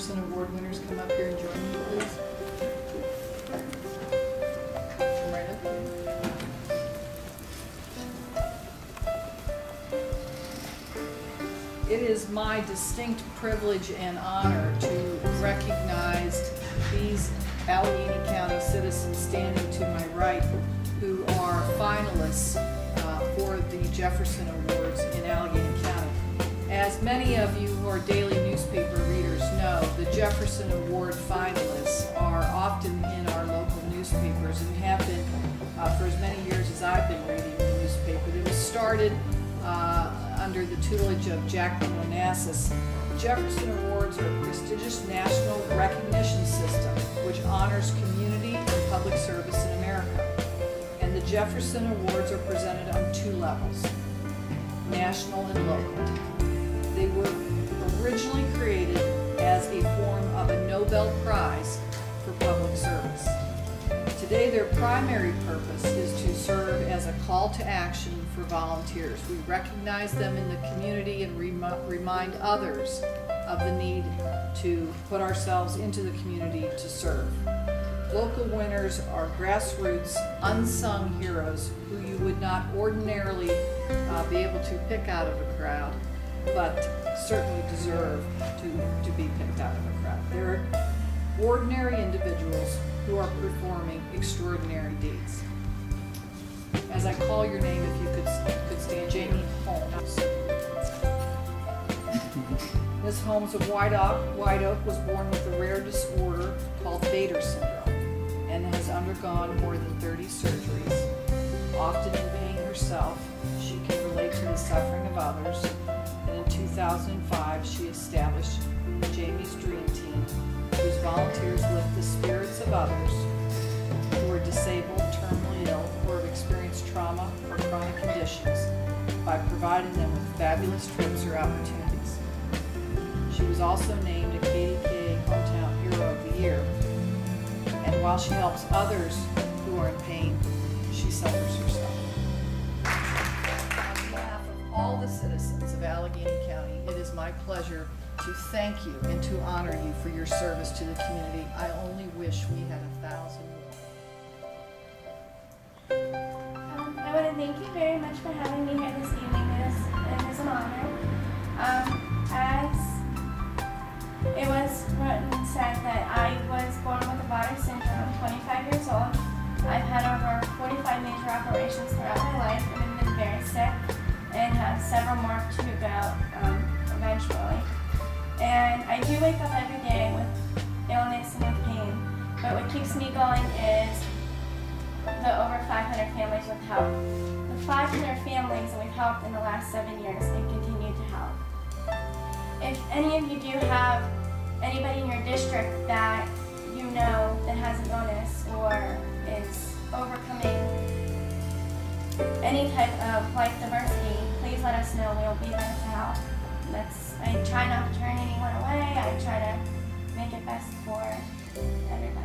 Jefferson Award winners come up here and join me, please? Come right up here. It is my distinct privilege and honor to recognize these Allegheny County citizens standing to my right who are finalists for the Jefferson Awards in Allegheny County. As many of you who are daily newspaper readers know, the Jefferson Award finalists are often in our local newspapers and have been for as many years as I've been reading the newspaper. It was started under the tutelage of Jacqueline Onassis. The Jefferson Awards are a prestigious national recognition system which honors community and public service in America. And the Jefferson Awards are presented on two levels, national and local. They were originally created as a form of a Nobel Prize for public service. Today, their primary purpose is to serve as a call to action for volunteers. We recognize them in the community and remind others of the need to put ourselves into the community to serve. Local winners are grassroots, unsung heroes who you would not ordinarily be able to pick out of a crowd, but certainly deserve to be picked out of a crowd. They're ordinary individuals who are performing extraordinary deeds. As I call your name, if you could stand, Jamie Holmes. Ms. Holmes of White Oak was born with a rare disorder called Bader syndrome and has undergone more than 30 surgeries. Often in pain herself, she can relate to the suffering of others. And in 2005, she established Jamie's Dream Team, whose volunteers lift the spirits of others who are disabled, terminally ill, or have experienced trauma or chronic conditions by providing them with fabulous trips or opportunities. She was also named a KDKA Hometown Hero of the Year. And while she helps others who are in pain, she suffers herself. On behalf of all the citizens of Allegheny County, it is my pleasure to thank you and to honor you for your service to the community. I only wish we had 1,000 more. I want to thank you very much for having me here this evening. It is an honor. As it was written and said that I was born with a Bader syndrome, 25 years old. I've had over 45 major operations throughout my life and have been very sick and have several more to go eventually. And I do wake up every day with illness and with pain, but what keeps me going is the over 500 families we've helped. The 500 families that we've helped in the last 7 years and continue to help. If any of you do have anybody in your district that you know that has an illness or is overcoming any type of life diversity, please let us know. We'll be there to help. I try not to turn anyone away. I try to make it best for everybody.